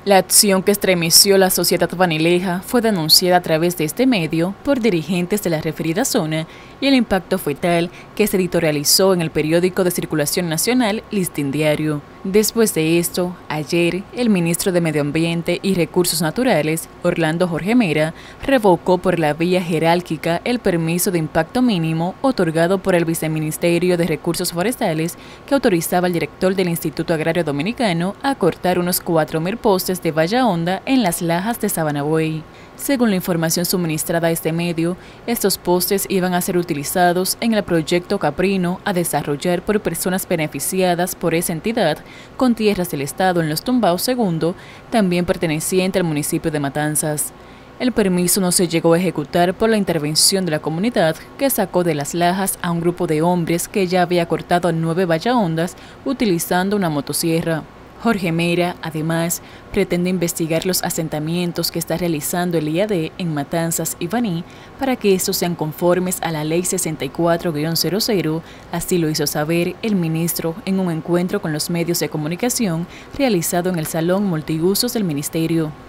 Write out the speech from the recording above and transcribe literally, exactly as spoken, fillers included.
La acción que estremeció la sociedad vanileja fue denunciada a través de este medio por dirigentes de la referida zona y el impacto fue tal que se editorializó en el periódico de circulación nacional Listín Diario. Después de esto, ayer, el ministro de Medio Ambiente y Recursos Naturales, Orlando Jorge Mera, revocó por la vía jerárquica el permiso de impacto mínimo otorgado por el Viceministerio de Recursos Forestales que autorizaba al director del Instituto Agrario Dominicano a cortar unos cuatro mil postes de valla honda en las lajas de Sabanabuey. Según la información suministrada a este medio, estos postes iban a ser utilizados en el proyecto Caprino a desarrollar por personas beneficiadas por esa entidad con tierras del Estado en Los Tumbaos segundo, también perteneciente al municipio de Matanzas. El permiso no se llegó a ejecutar por la intervención de la comunidad, que sacó de las lajas a un grupo de hombres que ya había cortado nueve valla hondas utilizando una motosierra. Jorge Mera, además, pretende investigar los asentamientos que está realizando el I A D en Matanzas y Baní para que estos sean conformes a la Ley sesenta y cuatro guion cero cero, así lo hizo saber el ministro en un encuentro con los medios de comunicación realizado en el Salón Multiusos del Ministerio.